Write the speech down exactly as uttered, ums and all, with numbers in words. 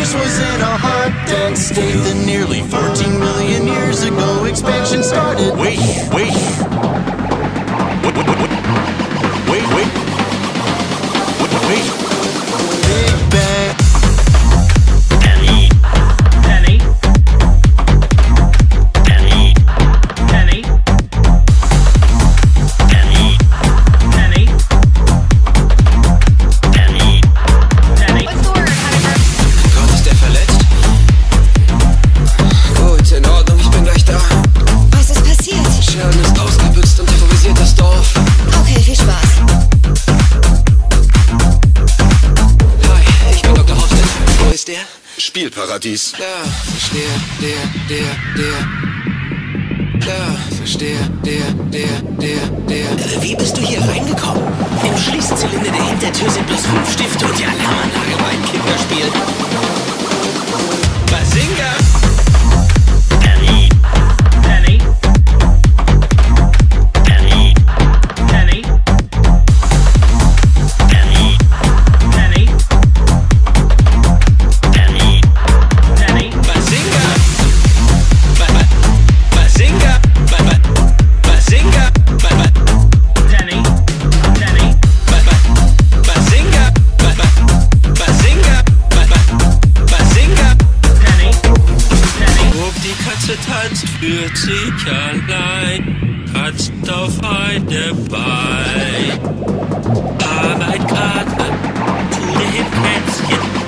universe was in a hot, dense state. Then nearly fourteen million years ago, expansion started. Wait, wait. Wait, wait, wait. Wait, wait. Wait, wait. Big Bang. Penny. Penny. Penny. Penny. Penny. Penny. Penny. Penny. What's the word, Hunter? Gott, ist der verletzt? Gut, in Ordnung, ich bin gleich da. Was ist passiert? Sharon ist ausgebüxt und terrorisiert das Dorf. Okay, viel Spaß. Hi, ich bin Doktor Hoffman. Wo ist der? Spielparadies. Klar, verstehe, der, der, der. Klar, verstehe, der, der, der, der. Wie bist du hier reingekommen? Im Schließzylinder der Hintertür sind bloß fünf Stifte und die Alarmanlage war ein Kinderspiel. Bazinga! Penny. Penny. Penny. Penny. Penny. Penny. Penny. Penny. Bazinga! Ba, ba, Bazinga! Ba, ba, Bazinga! Ba, ba, Penny. Penny. ba, ba, Bazinga! Ba, ba, Bazinga! Ba, ba, Bazinga! Penny. Penny. Ob die Katze tanzt, führt sich allein, kratzt auf eine Bein. Aber ein Kater, tu dir hin, Kätzchen,